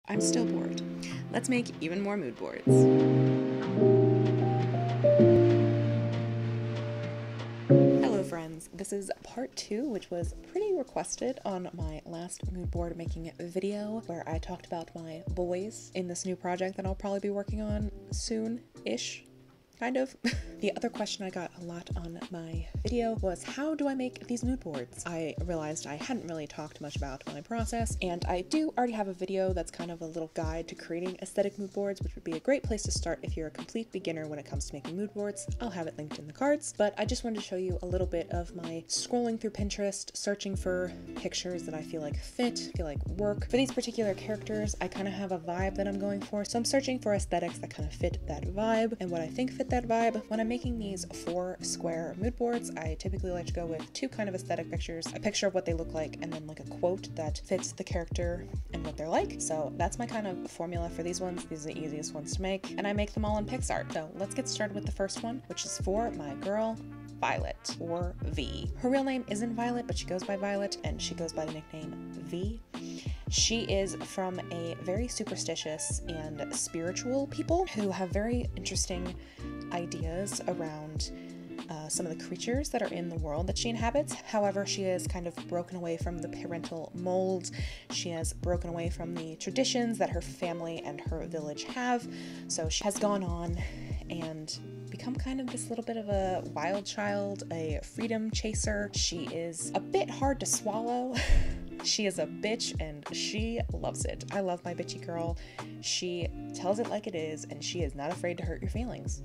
I'm still bored. Let's make even more mood boards. Hello friends, this is part 2, which was pretty requested on my last mood board making video, where I talked about my boys in this new project that I'll probably be working on soon-ish. Kind of. The other question I got a lot on my video was, how do I make these mood boards? I realized I hadn't really talked much about my process, and I do already have a video that's kind of a little guide to creating aesthetic mood boards, which would be a great place to start if you're a complete beginner when it comes to making mood boards. I'll have it linked in the cards, but I just wanted to show you a little bit of my scrolling through Pinterest, searching for pictures that I feel like fit, feel like work. For these particular characters, I kind of have a vibe that I'm going for, so I'm searching for aesthetics that kind of fit that vibe, and what I think fit that vibe. When I'm making these 4 square mood boards, I typically like to go with 2 kind of aesthetic pictures, a picture of what they look like, and then like a quote that fits the character and what they're like. So that's my kind of formula for these ones. These are the easiest ones to make, and I make them all in PicsArt. So let's get started with the first one, which is for my girl Violet, or V. Her real name isn't Violet, but she goes by Violet, and she goes by the nickname V. She is from a very superstitious and spiritual people who have very interesting ideas around some of the creatures that are in the world that she inhabits. However, she has kind of broken away from the parental mold. She has broken away from the traditions that her family and her village have. So she has gone on and become kind of this little bit of a wild child, a freedom chaser. She is a bit hard to swallow. She is a bitch and she loves it. I love my bitchy girl. She tells it like it is, and she is not afraid to hurt your feelings.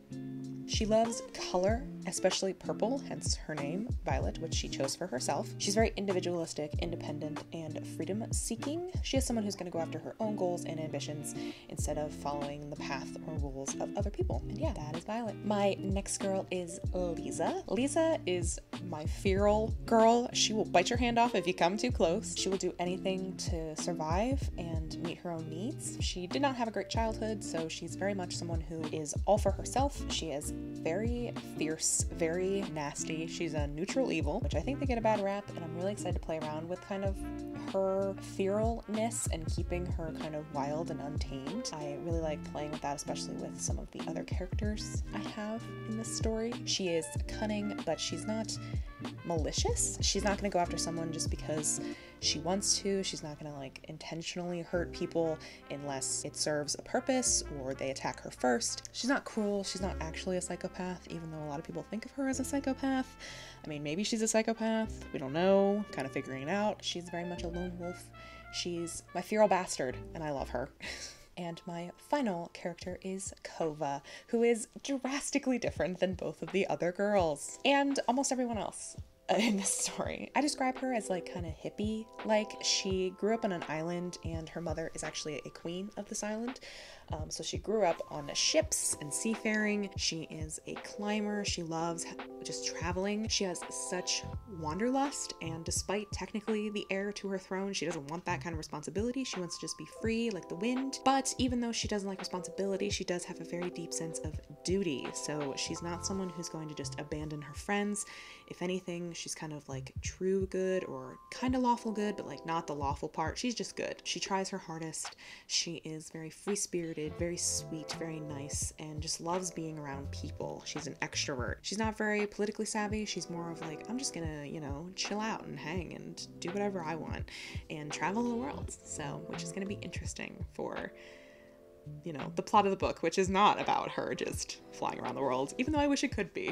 She loves color, especially purple, hence her name, Violet, which she chose for herself. She's very individualistic, independent, and freedom-seeking. She is someone who's going to go after her own goals and ambitions instead of following the path or rules of other people. And yeah, that is Violet. My next girl is Lisa. Lisa is my feral girl. She will bite your hand off if you come too close. She will do anything to survive and meet her own needs. She did not have a great childhood, so she's very much someone who is all for herself. She is very fierce, very nasty. She's a neutral evil, which I think they get a bad rap, and I'm really excited to play around with kind of her feralness and keeping her kind of wild and untamed. I really like playing with that, especially with some of the other characters I have in this story. She is cunning, but she's not malicious. She's not going to go after someone just because she wants to. She's not going to like intentionally hurt people unless it serves a purpose or they attack her first. She's not cruel. She's not actually a psychopath, even though a lot of people think of her as a psychopath. I mean, maybe she's a psychopath. We don't know. Kind of figuring it out. She's very much a lone wolf. She's my feral bastard, and I love her. And my final character is Kova, who is drastically different than both of the other girls and almost everyone else in this story. I describe her as like kind of hippie. Like, she grew up on an island and her mother is actually a queen of this island. So she grew up on ships and seafaring. She is a climber. She loves just traveling. She has such wanderlust, and despite technically the heir to her throne, she doesn't want that kind of responsibility. She wants to just be free like the wind. But even though she doesn't like responsibility, she does have a very deep sense of duty. So she's not someone who's going to just abandon her friends. If anything, she's kind of like true good or kind of lawful good, but like not the lawful part. She's just good. She tries her hardest. She is very free-spirited, very sweet, very nice, and just loves being around people. She's an extrovert. She's not very politically savvy. She's more of like, I'm just gonna, chill out and hang and do whatever I want and travel the world. So, which is gonna be interesting for, the plot of the book, which is not about her just flying around the world, even though I wish it could be.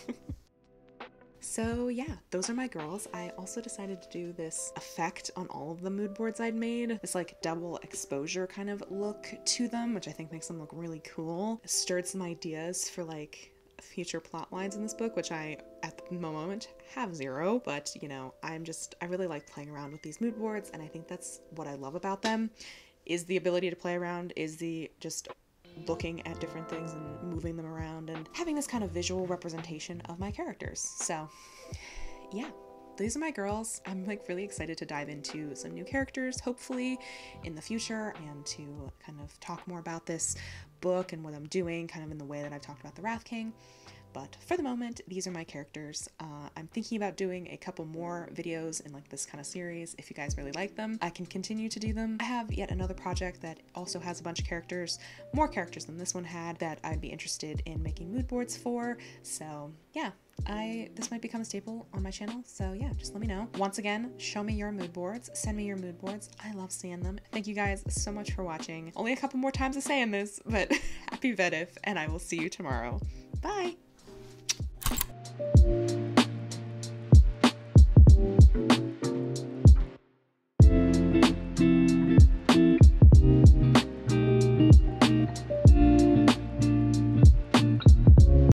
So yeah, those are my girls. I also decided to do this effect on all of the mood boards I'd made. This like double exposure kind of look to them, which I think makes them look really cool. Stirred some ideas for like future plot lines in this book, which I, at the moment, have zero. But, I really like playing around with these mood boards, and I think that's what I love about them, is the ability to play around, is the just looking at different things and moving them around and having this kind of visual representation of my characters. So yeah, these are my girls. I'm like really excited to dive into some new characters, hopefully in the future, and to kind of talk more about this book and what I'm doing kind of in the way that I've talked about the Wrath King. But for the moment, these are my characters. I'm thinking about doing a couple more videos in like this kind of series. If you guys really like them, I can continue to do them. I have yet another project that also has a bunch of characters, more characters than this one had, that I'd be interested in making mood boards for. So yeah, this might become a staple on my channel, so yeah, just let me know. Once again, show me your mood boards, send me your mood boards. I love seeing them. Thank you guys so much for watching. Only a couple more times of saying this, but happy Vedif, and I will see you tomorrow. Bye!